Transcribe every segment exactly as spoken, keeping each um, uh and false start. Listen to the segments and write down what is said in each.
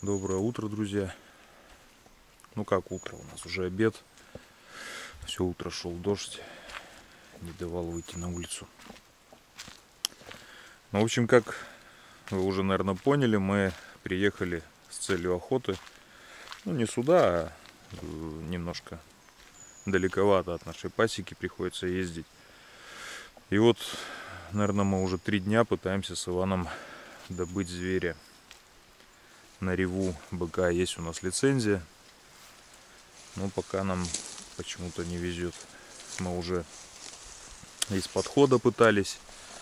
Доброе утро, друзья. Ну как утро, у нас уже обед. Все утро шел дождь, не давал выйти на улицу. Ну, в общем, как вы уже, наверное, поняли, мы приехали с целью охоты. Ну, не сюда, а немножко далековато от нашей пасеки приходится ездить. И вот, наверное, мы уже три дня пытаемся с Иваном добыть зверя. На реву быка есть у нас лицензия, но пока нам почему-то не везет. Мы уже из подхода пытались,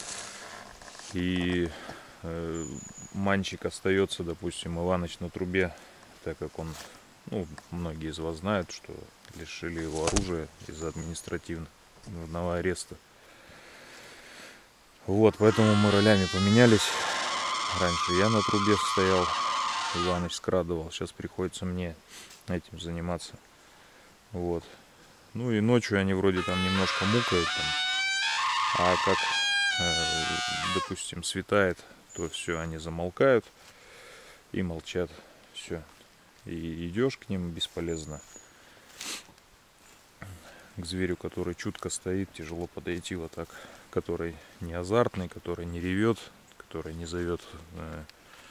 и э, манчик остается, допустим, Иваныч на трубе, так как он, ну, многие из вас знают, что лишили его оружия из-за административного ареста. Вот, поэтому мы ролями поменялись. Раньше я на трубе стоял, Иваныч скрадывал, сейчас приходится мне этим заниматься. Вот. Ну и ночью они вроде там немножко мукают, там. А как, э, допустим, светает, то все, они замолкают и молчат. Все. И идешь к ним бесполезно. К зверю, который чутко стоит, тяжело подойти вот так. Который не азартный, который не ревет, который не зовет э,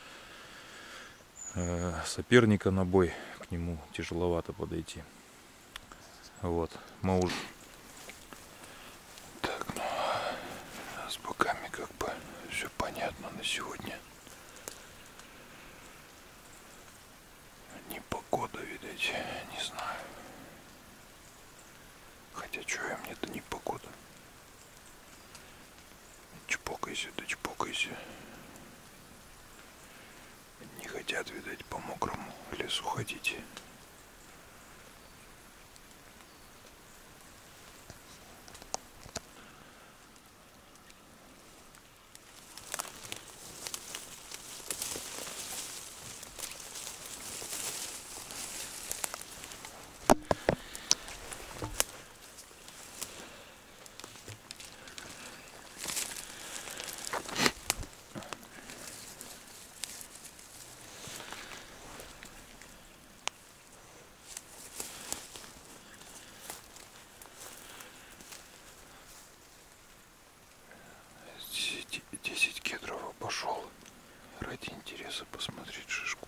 э, соперника на бой. К нему тяжеловато подойти. Вот. Мы уже... Так, ну, с боками как бы все понятно на сегодня. Непогода, видать, не знаю. Хотя, что им это непогода? Чпокайся, да чпокайся. Не хотят, видать, по мокрому лесу ходить. десять кедров обошел ради интереса посмотреть шишку.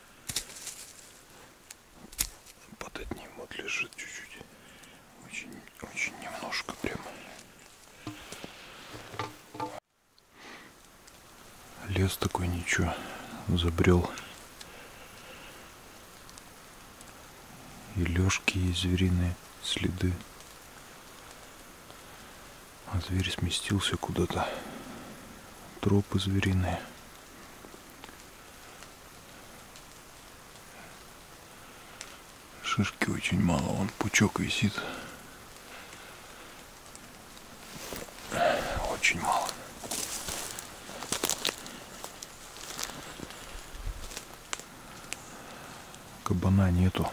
Под одним вот лежит чуть-чуть, очень, очень немножко прям. Лес такой, ничего, забрел. И лёжки, и звериные следы. А зверь сместился куда-то. Тропы звериные. Шишки очень мало, вон пучок висит. Очень мало. Кабана нету.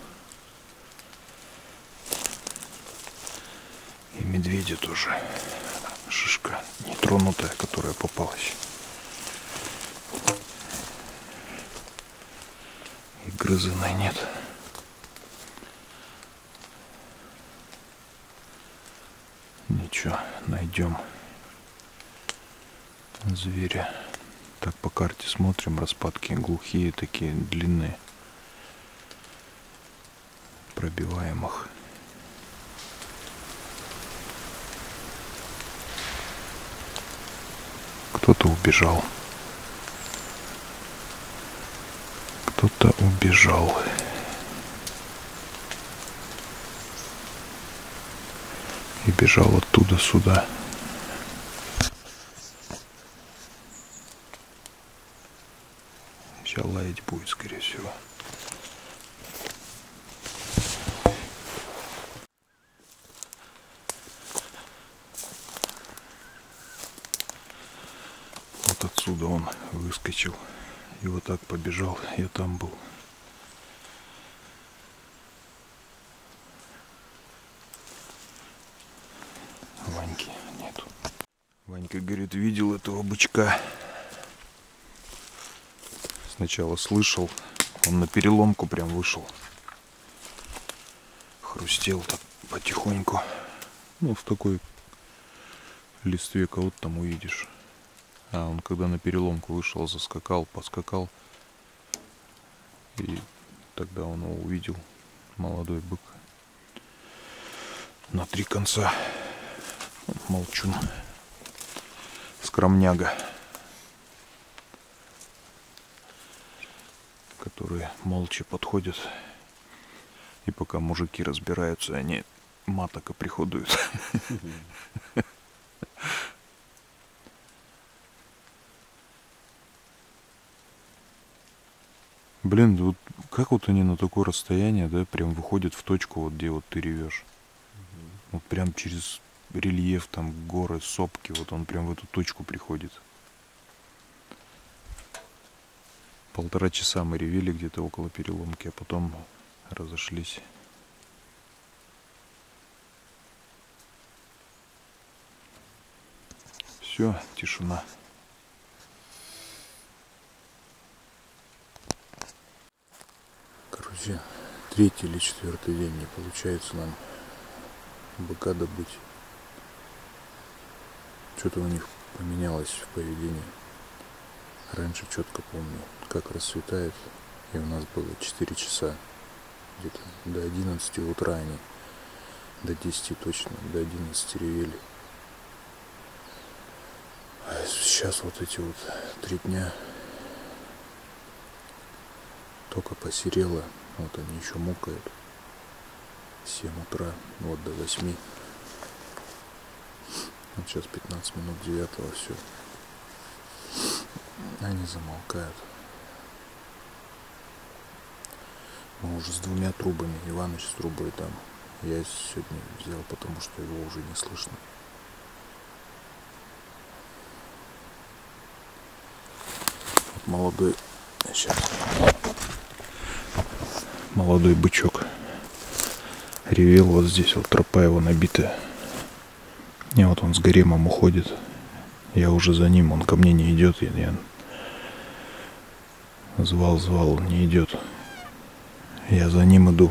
И медведя тоже. Шишка нетронутая, которая попалась. И грызаной нет. Ничего, найдем зверя. Так по карте смотрим, распадки глухие, такие длинные. Пробиваемых. Кто-то убежал. Кто-то убежал. И бежал оттуда сюда. Сейчас лаять будет, скорее всего. Вот отсюда он выскочил. И вот так побежал. Я там был. Ваньки нету. Ванька говорит, видел этого бычка. Сначала слышал, Он на переломку прям вышел. Хрустел так потихоньку. Ну, в такой листве кого-то там увидишь. А он когда на переломку вышел, заскакал, поскакал. И тогда он его увидел. Молодой бык. На три конца. Молчун. Скромняга. Которые молча подходят. И пока мужики разбираются, они маток оприходуют. Блин, вот как вот они на такое расстояние, да, прям выходят в точку, вот где вот ты ревешь. Угу. Вот прям через рельеф, там горы, сопки, вот он прям в эту точку приходит. Полтора часа мы ревели где-то около переломки, а потом разошлись. Все, тишина. Короче, третий или четвертый день не получается нам быка добыть. Что-то у них поменялось в поведении. Раньше четко помню, как рассветает, и у нас было четыре часа. Где-то до одиннадцати утра они, до десяти точно, до одиннадцати ревели. А сейчас вот эти вот три дня только посерело, вот они еще мукают. семь утра, вот до восьми. Вот сейчас пятнадцать минут девятого, все. Они замолкают. Мы уже с двумя трубами, Иваныч с трубой там. Я сегодня взял, потому что его уже не слышно. Вот молодой, сейчас, молодой бычок ревел, вот здесь вот тропа его набитая. И вот он с гаремом уходит. Я уже за ним, он ко мне не идет. Я, я звал, звал, он не идет. Я за ним иду.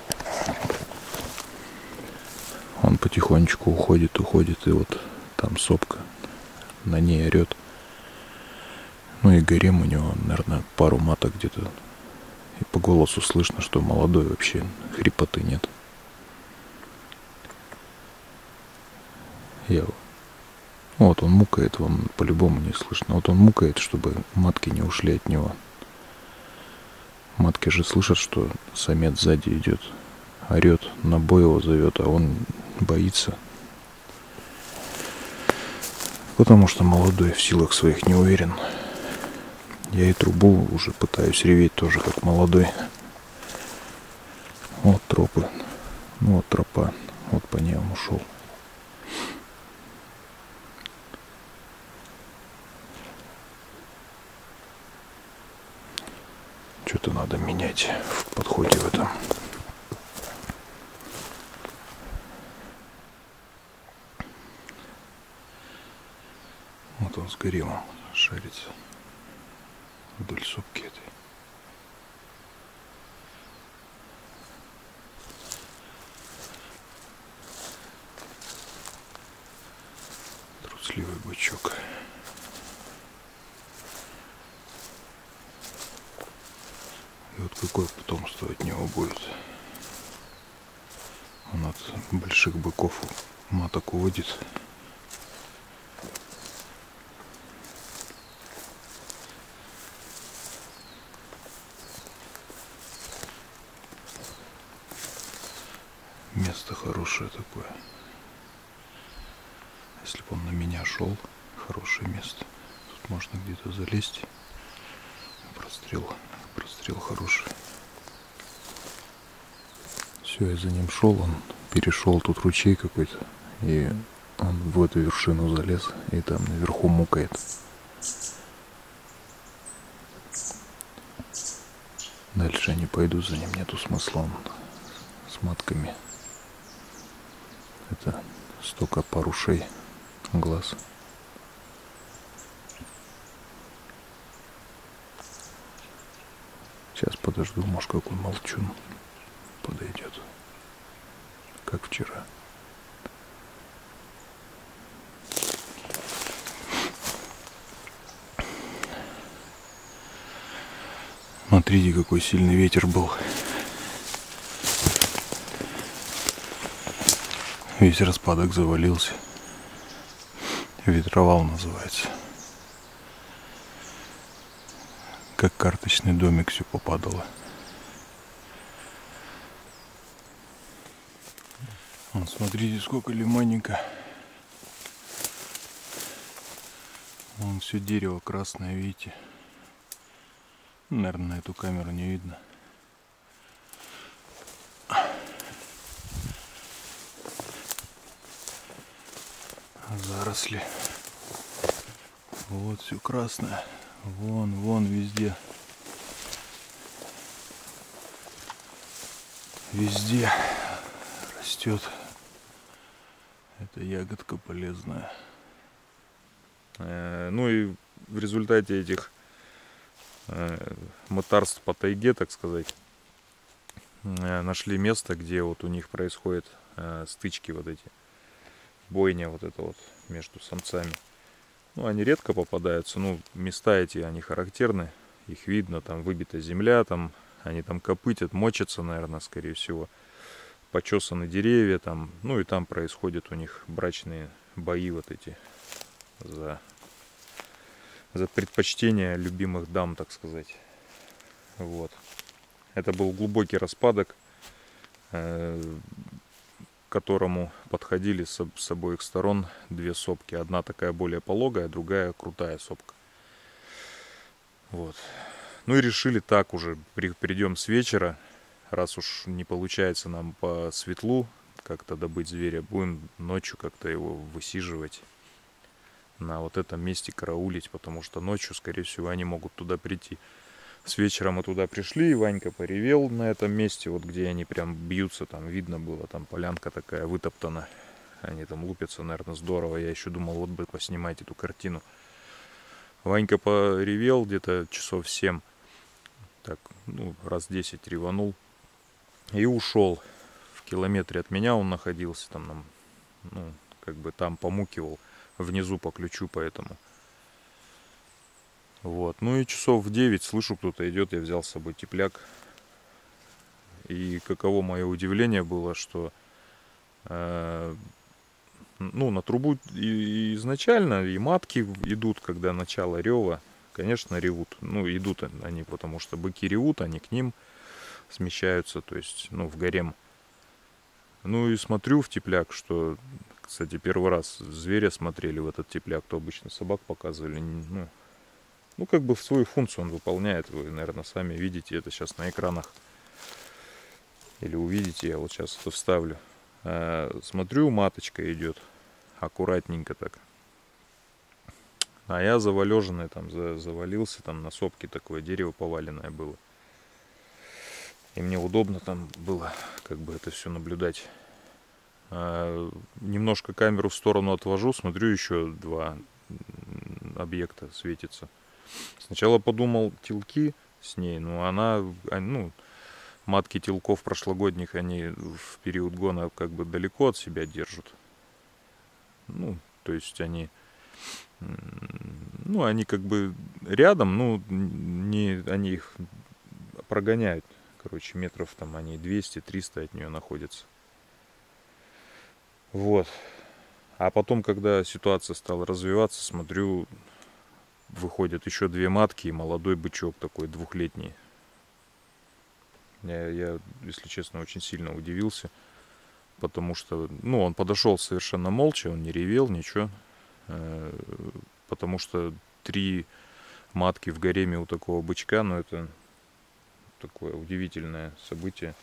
Он потихонечку уходит, уходит, и вот там сопка, на ней орет. Ну и гарем у него, наверное, пару маток где-то. И по голосу слышно, что молодой вообще, хрипоты нет. Я... Вот он мукает, вам по-любому не слышно. Вот он мукает, чтобы матки не ушли от него. Матки же слышат, что самец сзади идет, орет, на бой его зовет, а он боится. Потому что молодой в силах своих не уверен. Я и трубу уже пытаюсь реветь тоже как молодой. Вот тропы, ну вот тропа, вот по ней он ушел. Что-то надо менять в подходе в этом. Вот он с гаремом шарится вдоль сопки этой. Трусливый бычок. И вот какое потомство от него будет. Он от больших быков маток уводит. Место хорошее такое. Если бы он на меня шел, хорошее место. Тут можно где-то залезть. Прострел. Прострел хороший. Все, я за ним шел, он перешел, тут ручей какой-то, и он в эту вершину залез, и там наверху мукает. Дальше я не пойду за ним, нету смысла, он с матками. Это столько пар ушей, глаз. Сейчас подожду, может, какой молчун подойдет, как вчера. Смотрите, какой сильный ветер был. Весь распадок завалился. Ветровал называется. Как карточный домик все попадало. Вот смотрите, сколько лимонника. Вон все дерево красное, видите. Наверное, на эту камеру не видно. Заросли. Вот все красное. Вон, вон, везде. Везде растет. Это ягодка полезная. Ну и в результате этих мытарств по тайге, так сказать, нашли место, где вот у них происходят стычки вот эти, бойня вот это вот между самцами. Ну, они редко попадаются, ну, места эти, они характерны, их видно, там выбита земля, там они там копытят, мочатся, наверное, скорее всего, почесаны деревья там, ну и там происходят у них брачные бои вот эти за за предпочтение любимых дам, так сказать. Вот. Это был глубокий распадок, к которому подходили с, с обоих сторон две сопки. Одна такая более пологая, другая крутая сопка. Вот. Ну и решили так уже, при, придем с вечера, раз уж не получается нам по светлу как-то добыть зверя, будем ночью как-то его высиживать. На вот этом месте караулить, потому что ночью, скорее всего, они могут туда прийти. С вечера мы туда пришли, и Ванька поревел на этом месте, вот где они прям бьются, там видно было, там полянка такая вытоптана. Они там лупятся, наверное, здорово. Я еще думал, вот бы поснимать эту картину. Ванька поревел где-то часов семь, так, ну, раз десять реванул и ушел. В километре от меня он находился, там, нам, ну, как бы там помукивал. Внизу по ключу, поэтому. Вот. Ну и часов в девять слышу, кто-то идет, я взял с собой тепляк. И каково мое удивление было, что э, ну, на трубу и, и изначально и матки идут, когда начало рева, конечно, ревут. Ну, идут они, потому что быки ревут, они к ним смещаются, то есть, ну, в гарем. Ну и смотрю в тепляк, что, кстати, первый раз зверя смотрели в этот тепляк, то обычно собак показывали. Ну, ну, как бы в свою функцию он выполняет. Вы, наверное, сами видите это сейчас на экранах. Или увидите, я вот сейчас это вставлю. А, смотрю, маточка идет. Аккуратненько так. А я завалеженный там, завалился там на сопке, такое дерево поваленное было. И мне удобно там было как бы это все наблюдать. А, немножко камеру в сторону отвожу, смотрю, еще два объекта светится. Сначала подумал, телки с ней, но она, ну, матки телков прошлогодних, они в период гона как бы далеко от себя держат. Ну, то есть они, ну, они как бы рядом, ну, не, они их прогоняют. Короче, метров там они двести-триста от нее находятся. Вот. А потом, когда ситуация стала развиваться, смотрю, выходят еще две матки и молодой бычок такой двухлетний. Я, я, если честно, очень сильно удивился. Потому что, ну, он подошел совершенно молча, он не ревел, ничего. Потому что три матки в гареме у такого бычка, ну, это такое удивительное событие.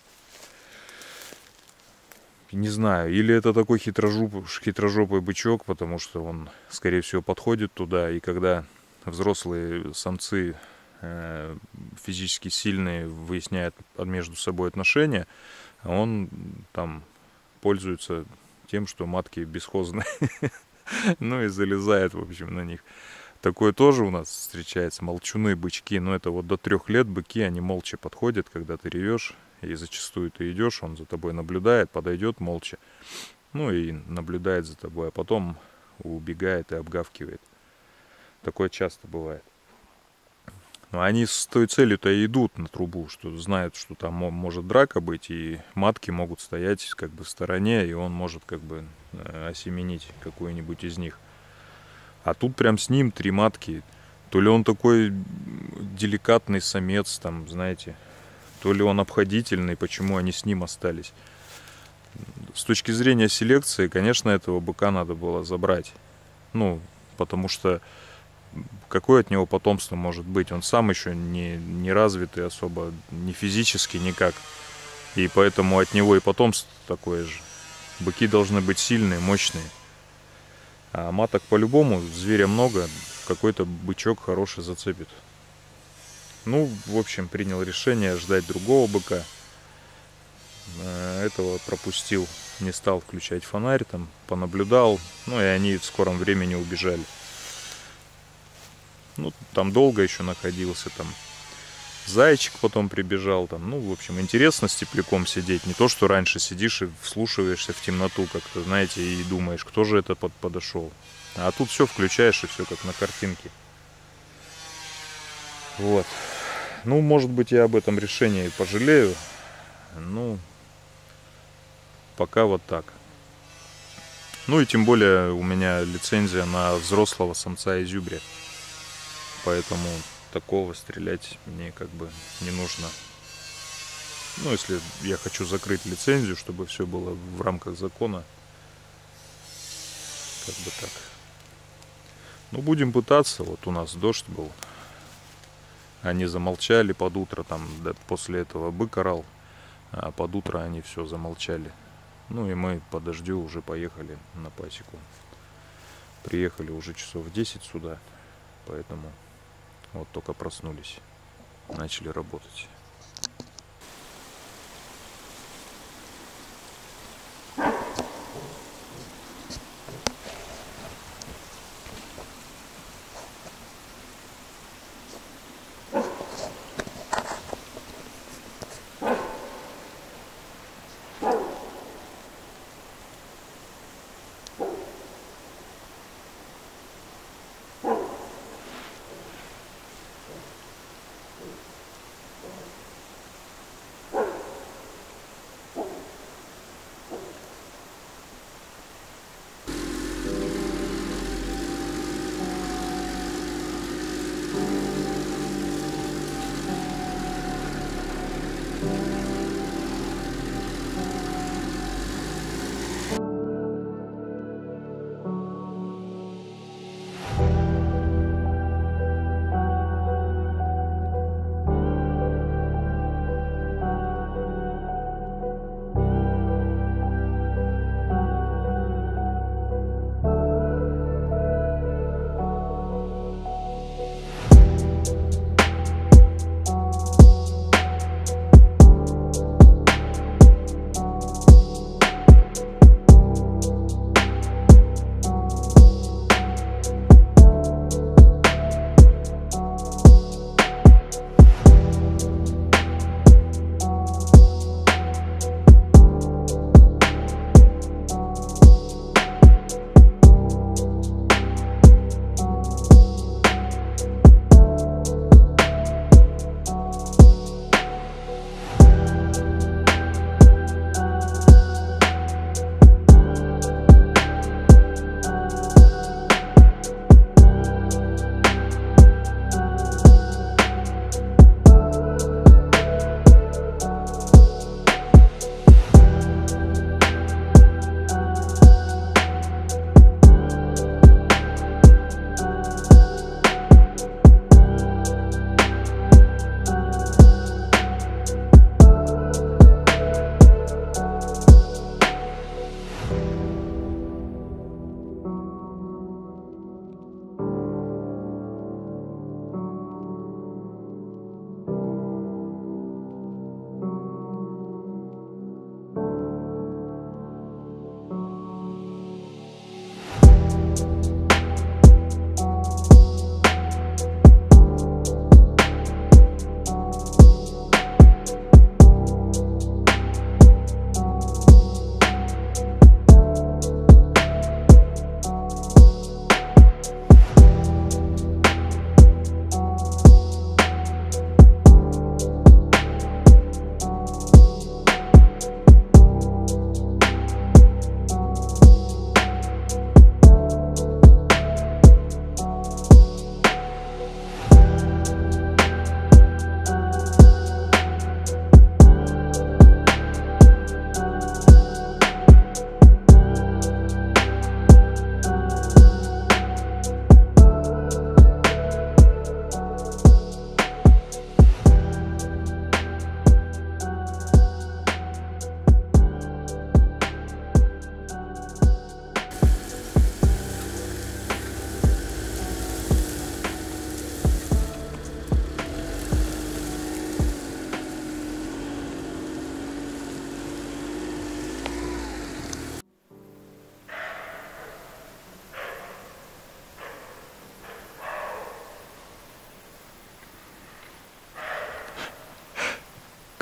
Не знаю, или это такой хитрожоп, хитрожопый бычок, потому что он, скорее всего, подходит туда, и когда взрослые самцы э, физически сильные выясняют между собой отношения, он там пользуется тем, что матки бесхозные, ну и залезает, в общем, на них. Такое тоже у нас встречается. Молчуны, бычки. Но это вот до трех лет быки, они молча подходят, когда ты ревешь. И зачастую ты идешь, он за тобой наблюдает, подойдет молча. Ну и наблюдает за тобой, а потом убегает и обгавкивает. Такое часто бывает. Но они с той целью-то и идут на трубу, что знают, что там может драка быть, и матки могут стоять как бы в стороне, и он может как бы осеменить какую-нибудь из них. А тут прям с ним три матки. То ли он такой деликатный самец, там, знаете, то ли он обходительный, почему они с ним остались. С точки зрения селекции, конечно, этого быка надо было забрать. Ну, потому что какое от него потомство может быть? Он сам еще не, не развитый особо, не физически никак. И поэтому от него и потомство такое же. Быки должны быть сильные, мощные. А маток по-любому, зверя много, какой-то бычок хороший зацепит. Ну, в общем, принял решение ждать другого быка. Этого пропустил, не стал включать фонарь, там понаблюдал. Ну и они в скором времени убежали. Ну, там долго еще находился, там зайчик потом прибежал, там, ну, в общем, интересно с тепляком сидеть, не то, что раньше сидишь и вслушиваешься в темноту как-то, знаете, и думаешь, кто же это под подошел. А тут все включаешь, и все как на картинке. Вот. Ну, может быть, я об этом решении пожалею. Ну, пока вот так. Ну и тем более у меня лицензия на взрослого самца изюбря. Поэтому такого стрелять мне как бы не нужно. Ну, если я хочу закрыть лицензию, чтобы все было в рамках закона. Как бы так. Ну, будем пытаться. Вот у нас дождь был. Они замолчали под утро. Там да, после этого бык орал. А под утро они все замолчали. Ну и мы по дождю уже поехали на пасеку. Приехали уже часов в десять сюда. Поэтому вот только проснулись. Начали работать.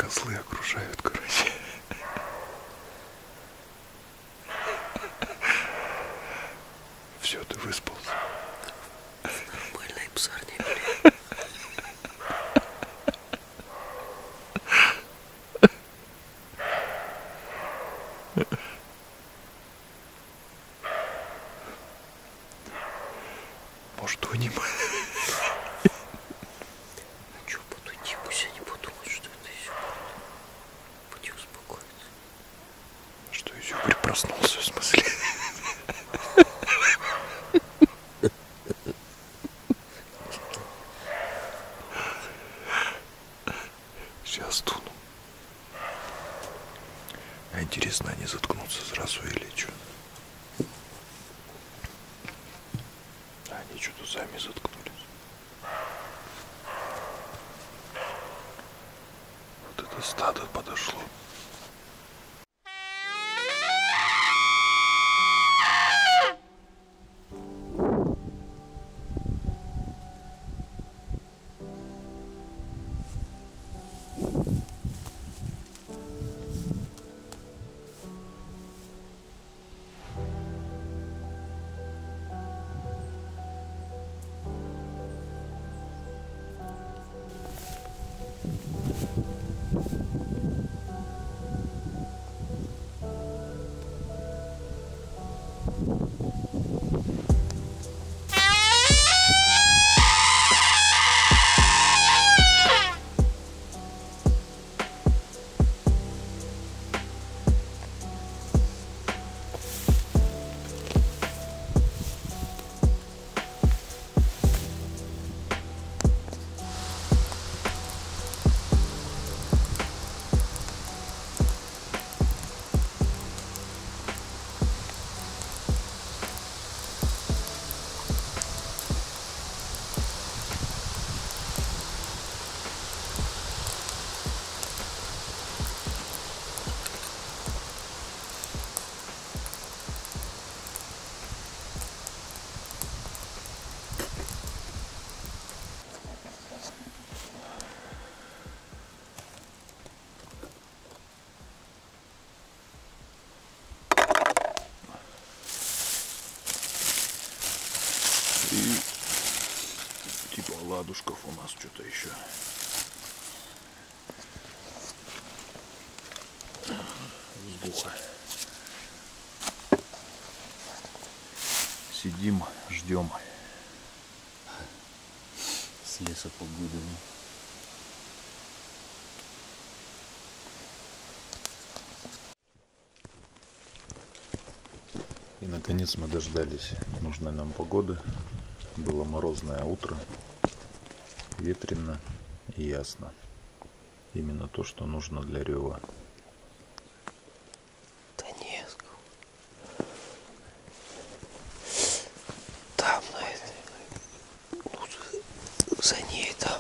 козлы окружают, короче. Все, ты выспался. Нормальные псарни, блин. Может, уним? А чё буду идти? Пусть они подумают, что это изюбрь. Пусть успокоиться. Что изюбрь проснулся, в смысле? Сейчас туну. А интересно, они заткнутся сразу или что? Они что-то сами заткнулись. Вот это стадо подошло. И типа ладушков у нас что-то еще. Взбуха. Сидим, ждем. С леса погодами. И наконец мы дождались нужной нам погоды. Было морозное утро, ветрено и ясно. Именно то, что нужно для рева. Да нет. Там, на этой, ну, за ней там.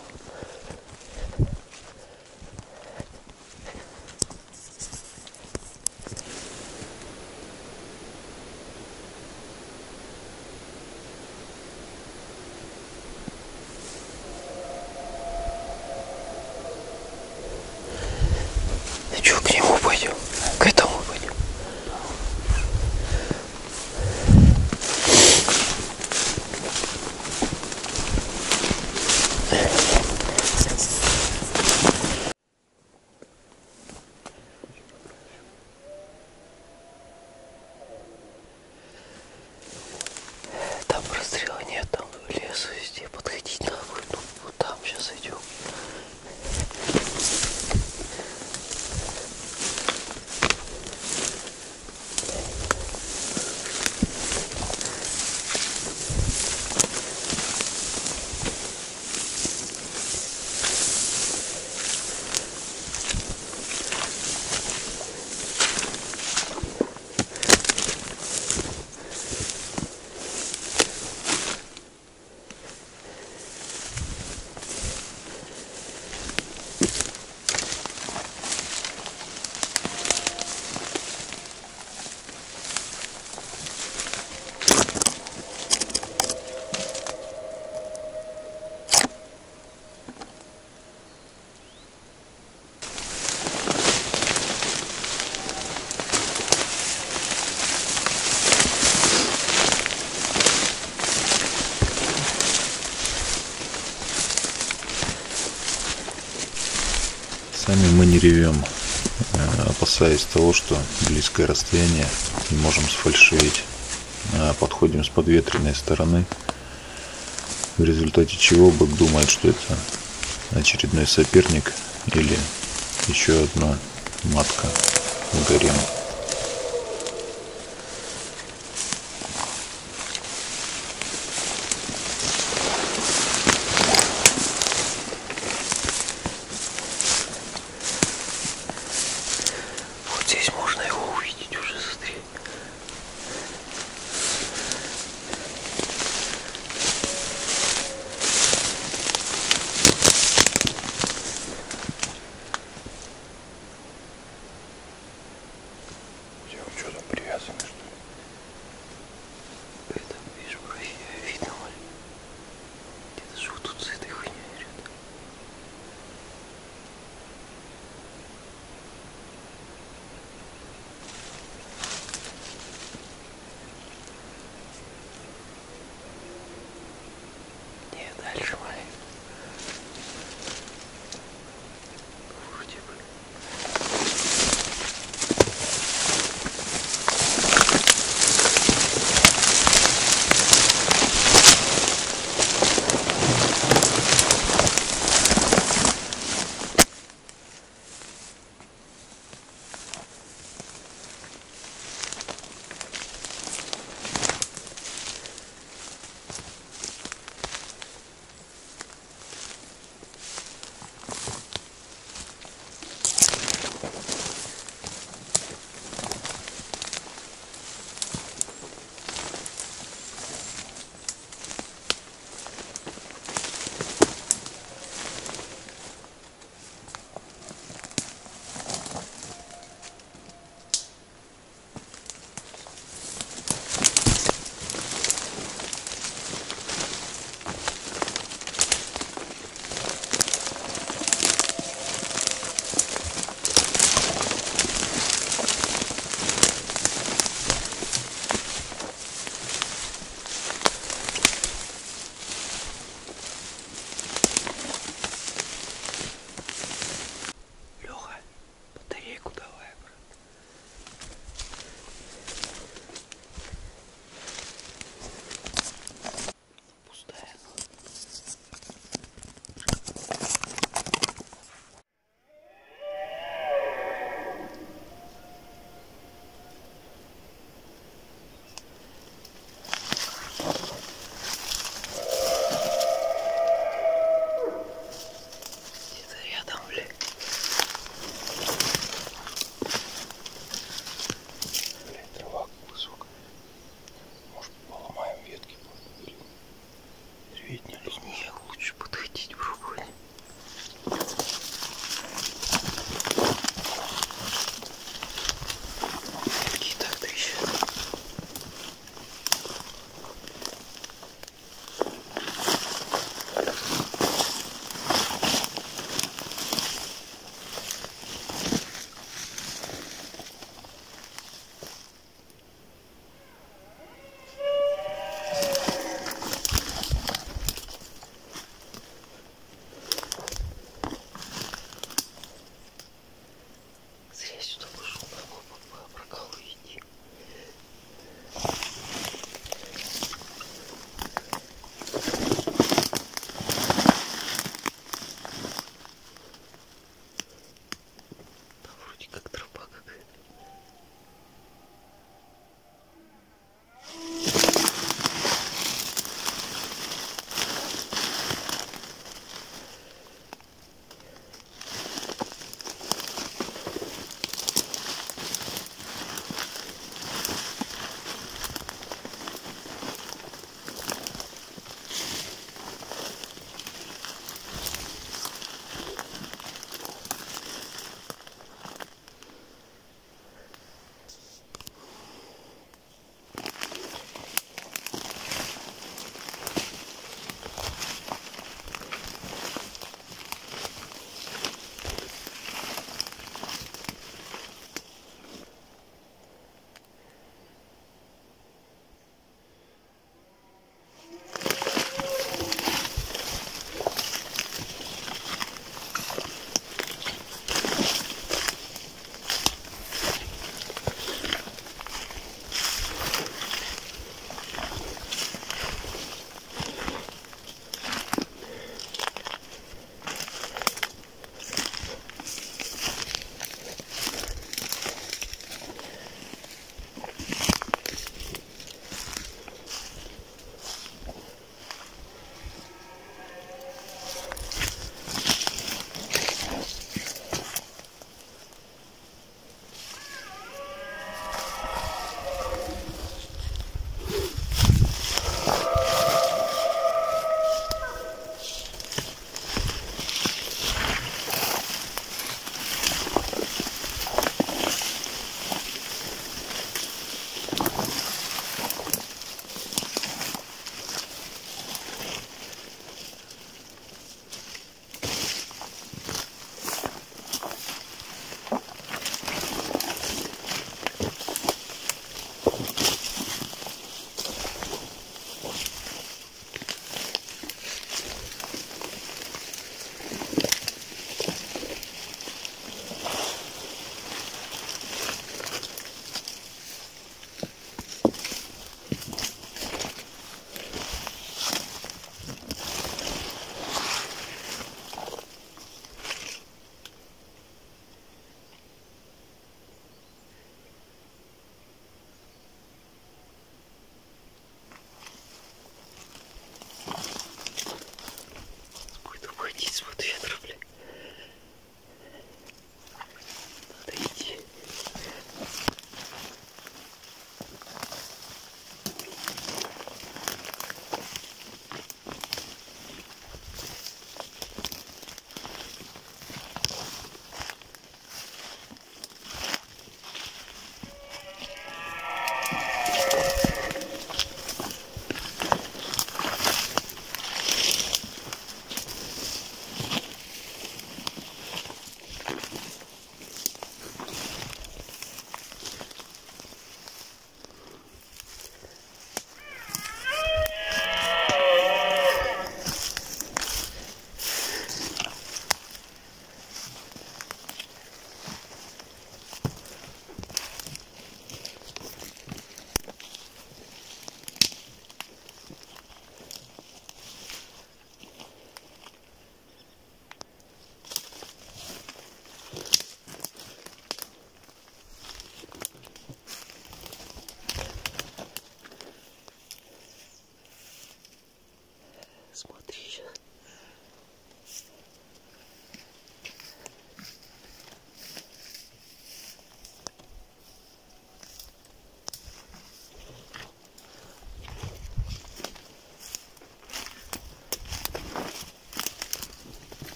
Че, к нему пойдем? К этому пойдем? Там расстрела нет, там лес везде, подходить надо будет. Ну, вот там сейчас идем. Сами мы не ревем, опасаясь того, что близкое расстояние не можем сфальшивить. Подходим с подветренной стороны, в результате чего бык думает, что это очередной соперник или еще одна матка в гарем. Вот здесь можно его увидеть уже застрелить.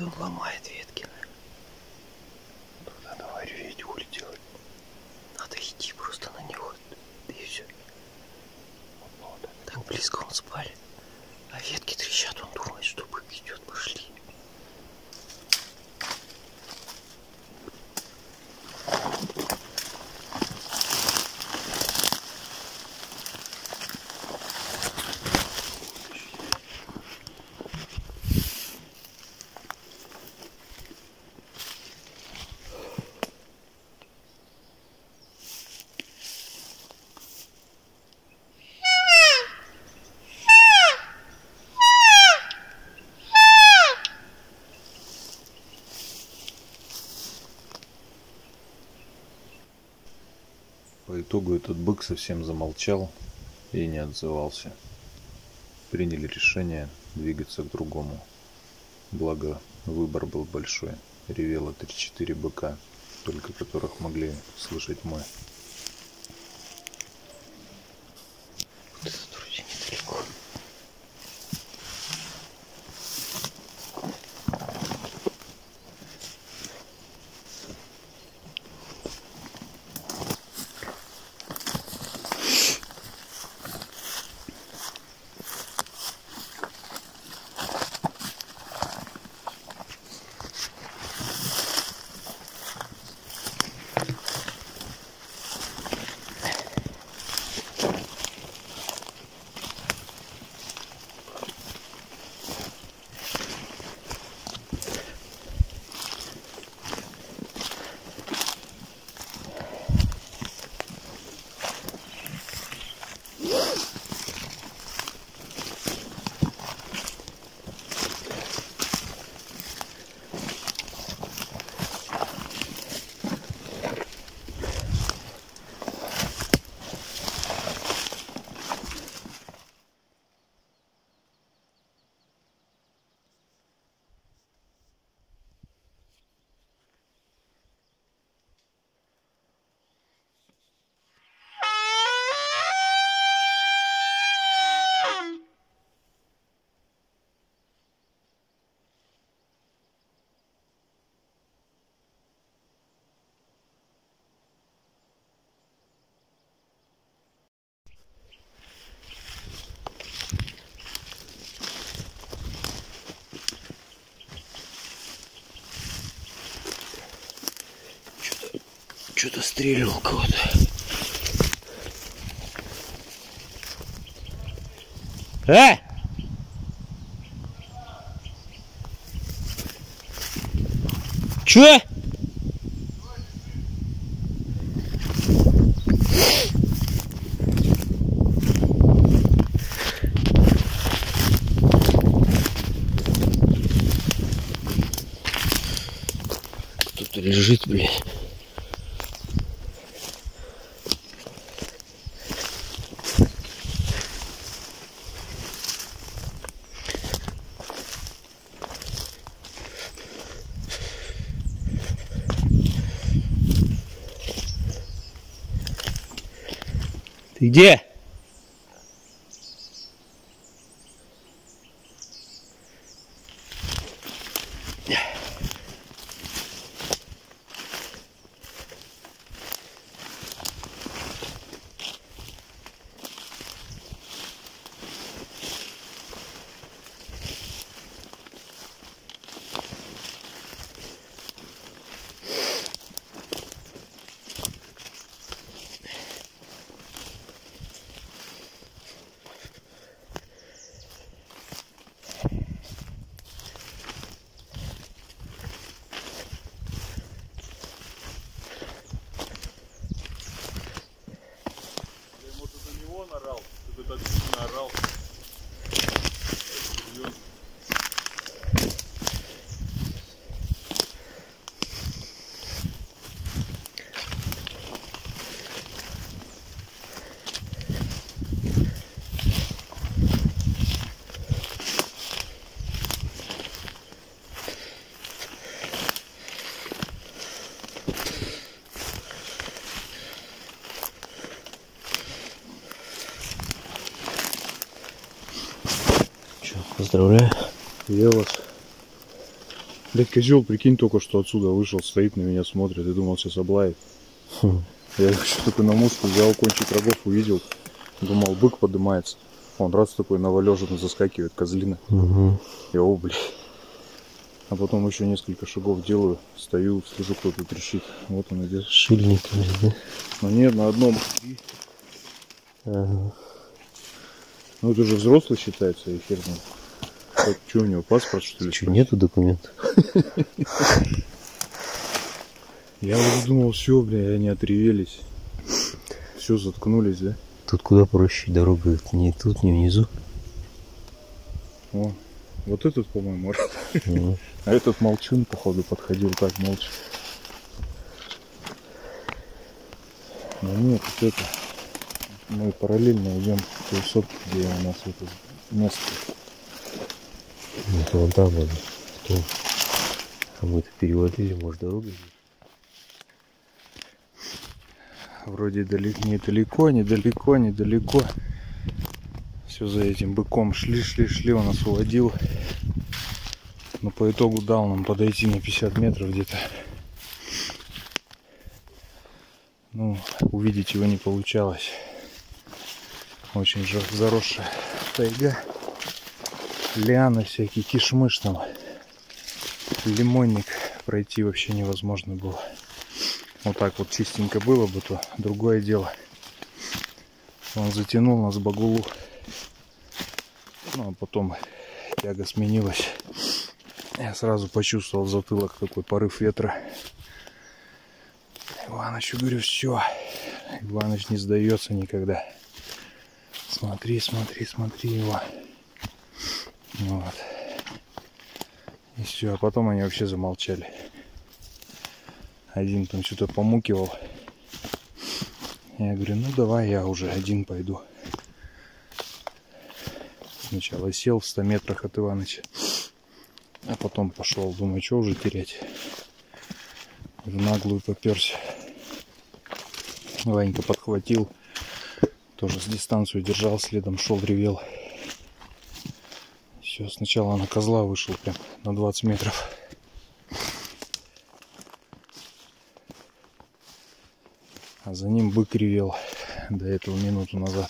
Это он ломает ветки. Тогда давай реветь, хули делать. Надо идти просто на него. И все. Так близко он спали. А ветки трещат, он думает, что бык идет, пошли. По итогу этот бык совсем замолчал и не отзывался. Приняли решение двигаться к другому. Благо выбор был большой. Ревело три-четыре быка, только которых могли слышать мы. Вот это вроде недалеко. Что-то стрелял кого-то. А! Чё? Кто-то лежит, блядь. Ты где? Поздравляю. Я вас Блять, козел, прикинь, только что отсюда вышел, стоит на меня, смотрит и думал, сейчас облает. Хм. Я еще только на мушку взял, кончик рогов увидел. Думал, бык поднимается. Он раз такой новолежный заскакивает, козлина. Угу. Я, о, блядь. А потом еще несколько шагов делаю, стою, слежу, кто-то трещит. Вот он идет. Шильник, да? Но нет, на одном. Ага. Ну это же взрослый считается, и хер знает. Как, что у него, паспорт, что ли? Что, нету документов? Я уже думал, все, бля, они отревелись. Все, заткнулись, да? Тут куда проще, дорога не тут, не внизу. О, вот этот, по-моему, Ага. а этот молчун, походу, подходил так молча. Но нет, вот это. Мы параллельно идем к той сотке, где у нас это место. Это вон там надо. В том. А мы-то переводили, может, дорога есть? Вроде далеко, недалеко, недалеко, недалеко. Все за этим быком шли, шли, шли, он нас уводил. Но по итогу дал нам подойти на пятьдесят метров где-то. Ну, увидеть его не получалось. Очень же заросшая тайга. Лианы всякие, кишмыш там. Лимонник пройти вообще невозможно было. Вот так вот чистенько было бы, то другое дело. Он затянул нас в багулу. Ну, а потом тяга сменилась. Я сразу почувствовал в затылок такой порыв ветра. Иваныч, говорю, все. Иваныч не сдается никогда. Смотри, смотри, смотри его. Вот. И все, а потом они вообще замолчали. Один там что-то помукивал. Я говорю, ну давай я уже один пойду. Сначала сел в ста метрах от Иваныча, а потом пошел. Думаю, что уже терять. В наглую поперся. Ванька подхватил. Тоже с дистанцию держал, следом шел, ревел. Все, сначала на козла вышел прям на двадцать метров. А за ним бык ревел до этого минуту назад.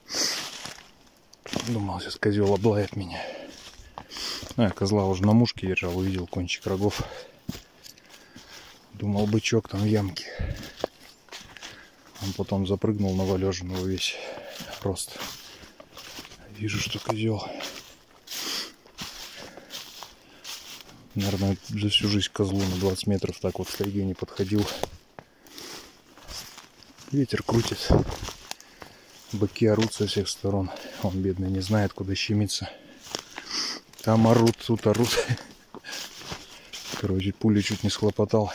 Думал, сейчас козел облает меня. Ну, я козла уже на мушке держал, увидел кончик рогов. Думал, бычок там в ямке. Он потом запрыгнул на валежину весь рост. Вижу, что козел. Наверное, за всю жизнь к козлу на двадцать метров так вот в тайге не подходил. Ветер крутит. Быки орут со всех сторон. Он, бедный, не знает, куда щемиться. Там орут, тут орут. Короче, пули чуть не схлопотал.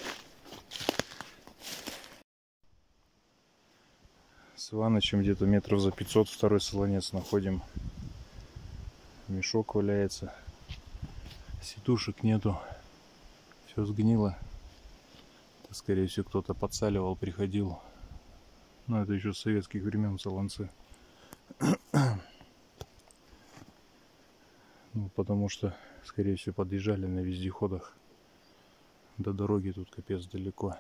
С Иванычем где-то метров за пятьсот второй солонец находим. Мешок валяется. Сидушек нету. Все сгнило. Это, скорее всего, кто-то подсаливал, приходил. Ну, это еще с советских времен солонцы. Ну, потому что, скорее всего, подъезжали на вездеходах. До дороги тут капец далеко.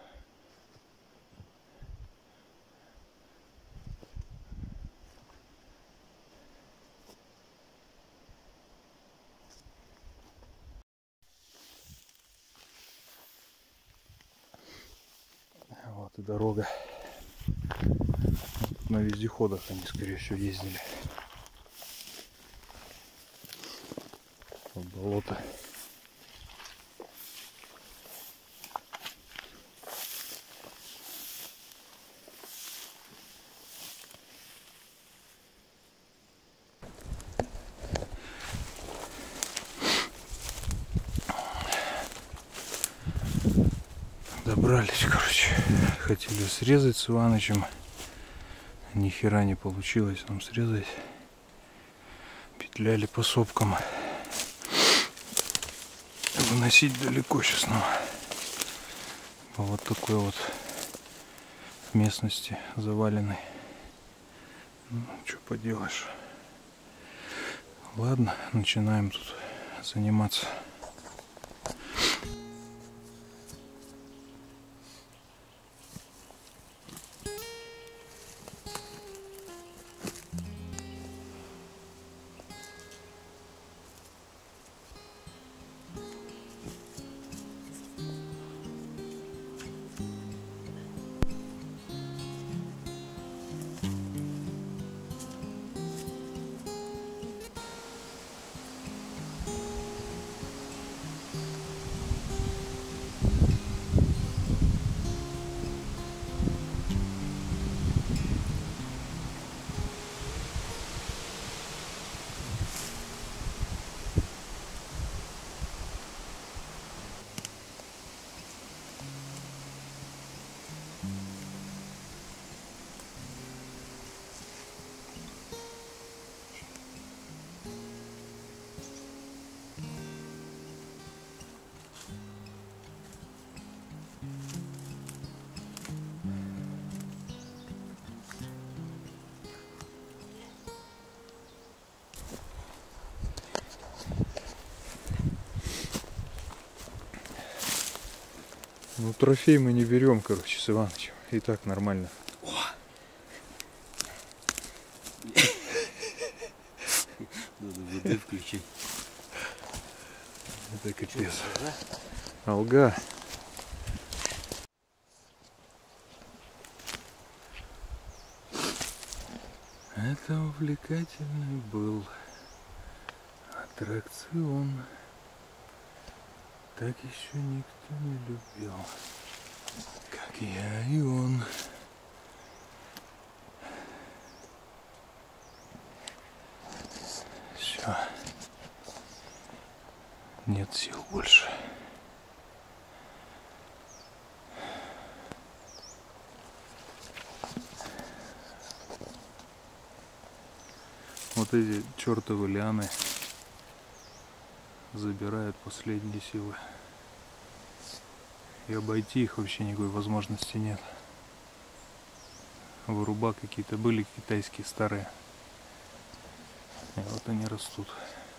Вот и дорога. Вот на вездеходах они, скорее всего, ездили. Вот болото. Добрались, короче. Хотели срезать с Иванычем. Ни хера не получилось нам срезать. Петляли по сопкам. Выносить далеко сейчас нам. По вот такой вот местности заваленной. Ну, что поделаешь. Ладно, начинаем тут заниматься. Ну, трофей мы не берем, короче, с Иванычем. И так нормально. Надо воды включить. Это капец. Алга. Это увлекательный был аттракцион. Так еще никто не любил, как я и он. Все. Нет сил больше. Вот эти чертовы лианы забирают последние силы. И обойти их вообще никакой возможности нет. Выруба какие-то были китайские старые. И вот они растут.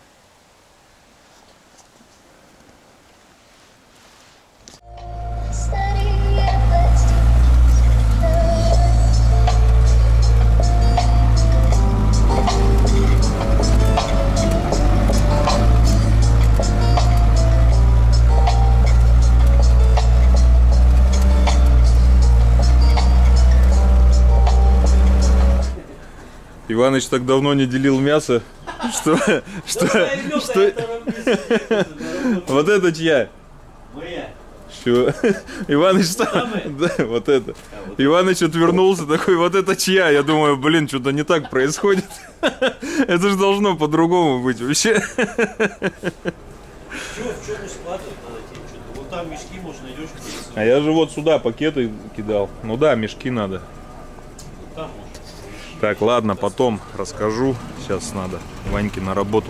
Иваныч так давно не делил мясо, что, что, что, вот это чья? Моя. Что? Иваныч сам, да, вот это. Иваныч отвернулся такой, вот это чья? Я думаю, блин, что-то не так происходит. Это же должно по-другому быть вообще. Что, в чем не складывать надо тебе что-то? Вот там мешки, может, найдешь. А я же вот сюда пакеты кидал. Ну да, мешки надо. Там может. Так, ладно, потом расскажу. Сейчас надо Ваньке на работу.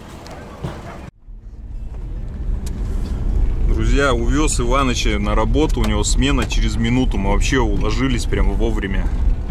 Друзья, увез Иваныча на работу. У него смена через минуту. Мы вообще уложились прямо вовремя.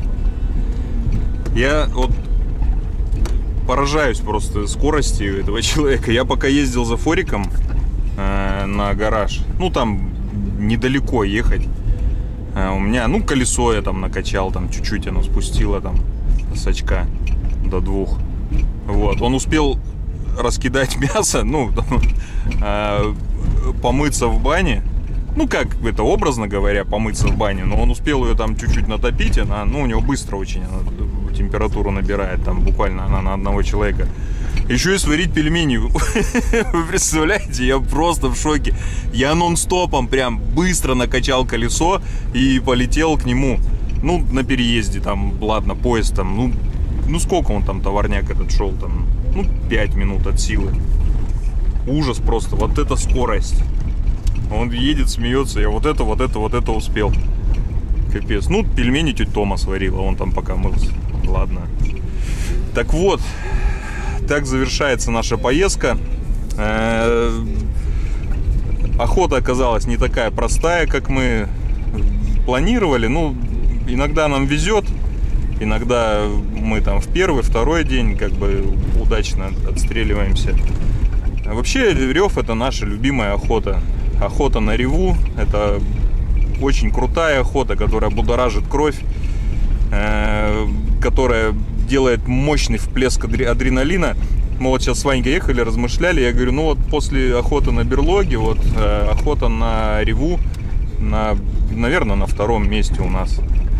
Я вот поражаюсь просто скоростью этого человека. Я пока ездил за Фориком э, на гараж. Ну, там недалеко ехать. Э, у меня, ну, колесо я там накачал. Там чуть-чуть оно спустило там с очка до двух. Вот, он успел раскидать мясо, ну, э, помыться в бане. Ну, как это образно говоря, помыться в бане. Но он успел ее там чуть-чуть натопить. Она, ну, у него быстро очень она температуру набирает. Там буквально она на одного человека. Еще и сварить пельмени. Вы представляете, я просто в шоке. Я нон-стопом прям быстро накачал колесо и полетел к нему. Ну, на переезде там, ладно, поезд там, ну, ну сколько он там, товарняк этот шел там, ну, пять минут от силы. Ужас просто, вот это скорость. Он едет, смеется, я вот это, вот это, вот это успел. Капец. Ну, пельмени тетя Тома сварила, он там пока мылся. Ладно. Так вот, так завершается наша поездка. Охота оказалась не такая простая, как мы планировали. Ну, иногда нам везет, иногда мы там в первый, второй день как бы удачно отстреливаемся. Вообще рев — это наша любимая охота. Охота на реву — это очень крутая охота, которая будоражит кровь, э, которая делает мощный всплеск адреналина. Мы вот сейчас с Ванькой ехали, размышляли, я говорю, ну вот после охоты на берлоге, вот э, охота на реву, на, наверное, на втором месте у нас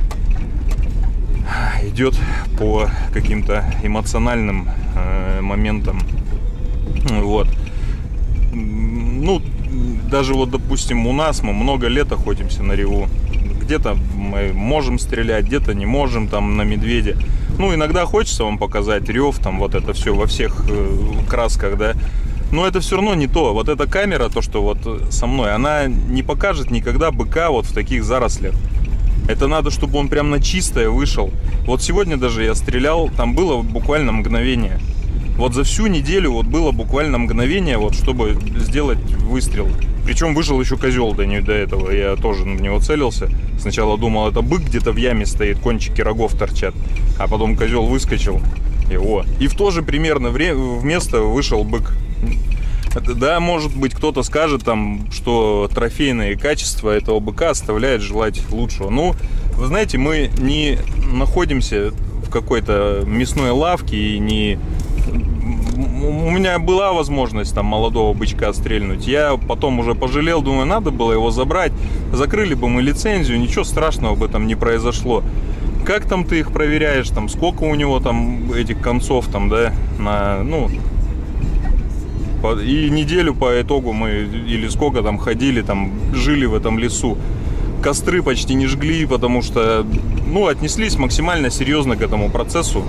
идет по каким-то эмоциональным э, моментам. Вот. Ну, даже вот, допустим, у нас мы много лет охотимся на реву. Где-то мы можем стрелять, где-то не можем, там, на медведя. Ну, иногда хочется вам показать рев, там, вот это все во всех э, красках, да. Но это все равно не то. Вот эта камера, то, что вот со мной, она не покажет никогда быка вот в таких зарослях. Это надо, чтобы он прям на чистое вышел. Вот сегодня даже я стрелял, там было буквально мгновение. Вот за всю неделю вот было буквально мгновение, вот, чтобы сделать выстрел. Причем вышел еще козел до, не, до этого. Я тоже в него целился. Сначала думал, это бык где-то в яме стоит, кончики рогов торчат. А потом козел выскочил. И, о. И в то же примерно время, место вышел бык. Да, может быть, кто-то скажет там, что трофейное качество этого быка оставляет желать лучшего. Ну, вы знаете, мы не находимся в какой-то мясной лавке и не... У меня была возможность там молодого бычка стрельнуть. Я потом уже пожалел, думаю, надо было его забрать. Закрыли бы мы лицензию, ничего страшного бы там не произошло. Как там ты их проверяешь, там, сколько у него там этих концов там, да, на, ну... И неделю по итогу мы, или сколько там ходили, там, жили в этом лесу. Костры почти не жгли, потому что, ну, отнеслись максимально серьезно к этому процессу.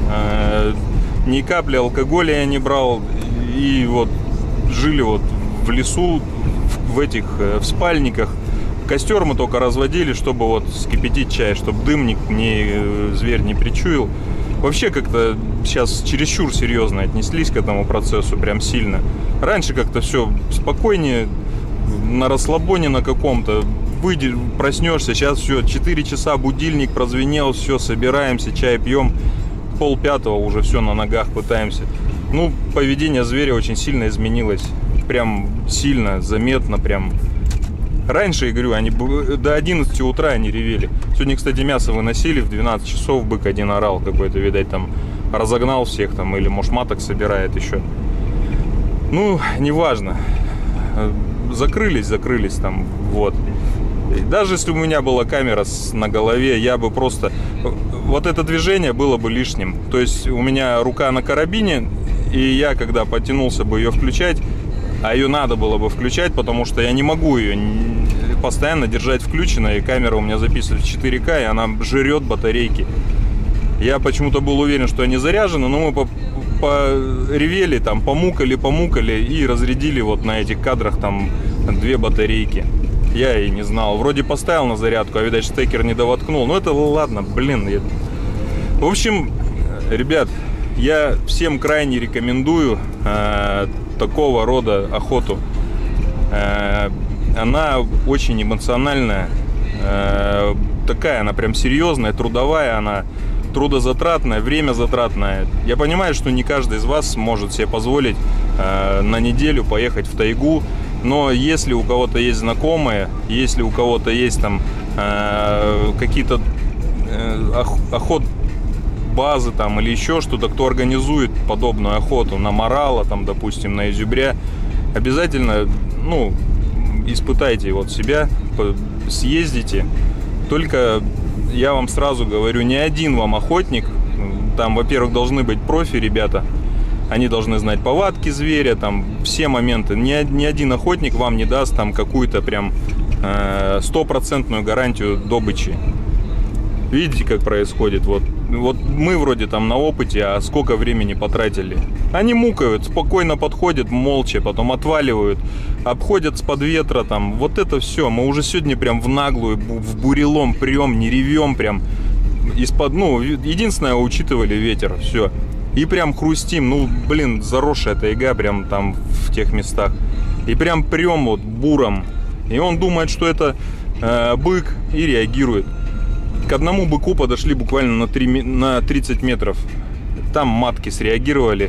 Ни капли алкоголя я не брал. И вот жили вот в лесу, в этих, в спальниках. Костер мы только разводили, чтобы вот вскипятить чай, чтобы дым ни, ни зверь не причуял. Вообще как-то сейчас чересчур серьезно отнеслись к этому процессу, прям сильно. Раньше как-то все спокойнее, на расслабоне на каком-то. Выйди, проснешься, сейчас все, четыре часа будильник прозвенел, все, собираемся, чай пьем. Пол пятого уже все на ногах пытаемся. Ну, поведение зверя очень сильно изменилось. Прям сильно, заметно прям. Раньше, я говорю, они до одиннадцати утра они ревели. Сегодня, кстати, мясо выносили в двенадцать часов, бык один орал какой-то, видать, там разогнал всех там, или, может, маток собирает еще. Ну, неважно. Закрылись, закрылись там, вот. И даже если у меня была камера на голове, я бы просто... Вот это движение было бы лишним. То есть у меня рука на карабине, и я, когда потянулся бы ее включать, а ее надо было бы включать, потому что я не могу ее постоянно держать включенной. И камера у меня записывает в четыре ка, и она жрет батарейки. Я почему-то был уверен, что они заряжены, но мы поревели, там, помукали, помукали и разрядили вот на этих кадрах там две батарейки. Я и не знал. Вроде поставил на зарядку, а, видать, штекер не довоткнул. Ну, это ладно, блин. Я... В общем, ребят, я всем крайне рекомендую э, такого рода охоту. Э, она очень эмоциональная. Э, такая она прям серьезная, трудовая, она трудозатратная, время затратная. Я понимаю, что не каждый из вас может себе позволить э, на неделю поехать в тайгу. Но если у кого-то есть знакомые, если у кого-то есть там э, какие-то э, охот базы там или еще что-то, кто организует подобную охоту на морала, там, допустим, на изюбря, обязательно, ну, испытайте вот себя, съездите. Только я вам сразу говорю, не один вам охотник, там, во-первых, должны быть профи ребята. Они должны знать повадки зверя, там все моменты. Ни, ни один охотник вам не даст там какую-то прям стопроцентную э, гарантию добычи. Видите, как происходит? Вот, вот мы вроде там на опыте, а сколько времени потратили. Они мукают, спокойно подходят, молча, потом отваливают, обходят с-под ветра там. Вот это все. Мы уже сегодня прям в наглую, в бурелом прем, не ревем прям. Из-под, ну, единственное, учитывали ветер, все. И прям хрустим, ну, блин, заросшая тайга прям там в тех местах. И прям прям вот буром. И он думает, что это э, бык, и реагирует. К одному быку подошли буквально на, три, на тридцать метров. Там матки среагировали,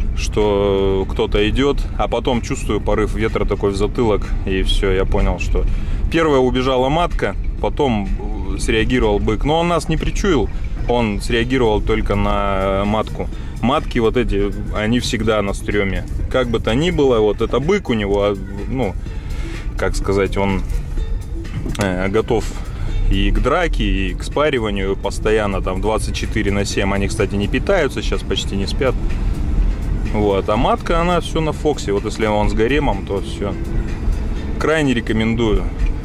что кто-то идет. А потом чувствую порыв ветра такой в затылок. И все, я понял, что... Первая убежала матка, потом среагировал бык. Но он нас не причуял. Он среагировал только на матку. Матки вот эти, они всегда на стреме. Как бы то ни было, вот это бык у него, ну, как сказать, он э, готов и к драке, и к спариванию постоянно, там, двадцать четыре на семь. Они, кстати, не питаются, сейчас почти не спят. Вот, а матка, она все на фоксе. Вот если он с гаремом, то все. Крайне рекомендую.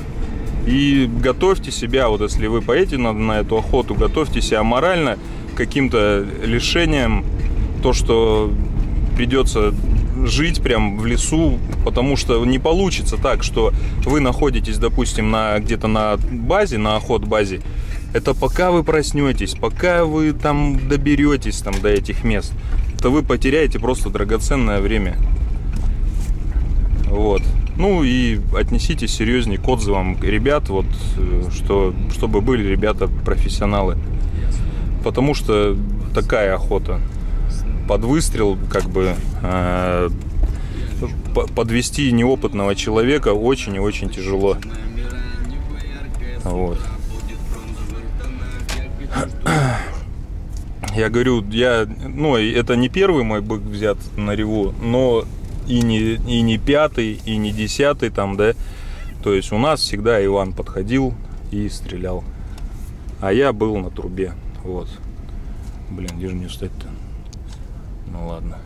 И готовьте себя, вот если вы поедете на, на эту охоту, готовьте себя морально к каким-то лишениям, то, что придется жить прям в лесу, потому что не получится так, что вы находитесь, допустим, на, где-то на базе, на охот-базе. Это пока вы проснетесь, пока вы там доберетесь там, до этих мест, то вы потеряете просто драгоценное время. Вот. Ну и отнеситесь серьезнее к отзывам ребят, вот, что, чтобы были ребята профессионалы. Потому что такая охота под выстрел, как бы, э, подвести неопытного человека очень и очень тяжело. Вот. Я говорю, я, ну, это не первый мой бык взят на реву, но и не, и не пятый, и не десятый там, да. То есть у нас всегда Иван подходил и стрелял. А я был на трубе. Вот. Блин, где же мне встать-то? Ну ладно.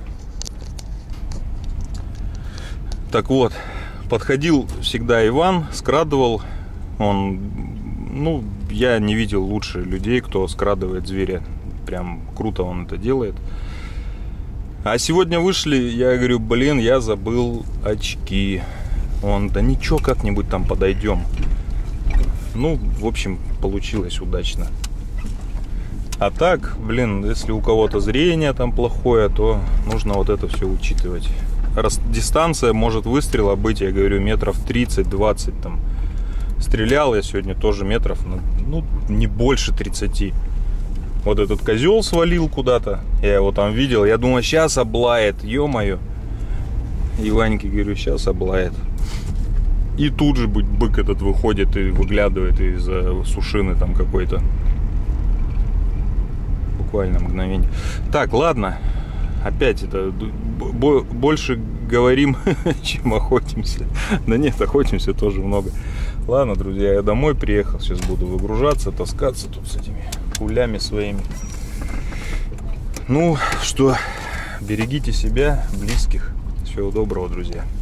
Так вот, подходил всегда Иван, скрадывал. Он, ну, я не видел лучше людей, кто скрадывает зверя. Прям круто он это делает. А сегодня вышли, я говорю, блин, я забыл очки. Он, да ничего, как-нибудь там подойдем. Ну, в общем, получилось удачно. А так, блин, если у кого-то зрение там плохое, то нужно вот это все учитывать. Раз, дистанция может выстрела быть, я говорю, метров тридцать-двадцать там. Стрелял я сегодня тоже метров, ну, не больше тридцати. Вот этот козел свалил куда-то. Я его там видел. Я думаю, сейчас облает. Ё-моё. И Ваньке говорю, сейчас облает. И тут же бык этот выходит и выглядывает из-за сушины там какой-то. Буквально мгновение. Так, ладно. Опять это больше говорим, чем охотимся. Да нет, охотимся тоже много. Ладно, друзья, я домой приехал. Сейчас буду выгружаться, таскаться тут с этими пулями своими. Ну что, берегите себя, близких. Всего доброго, друзья.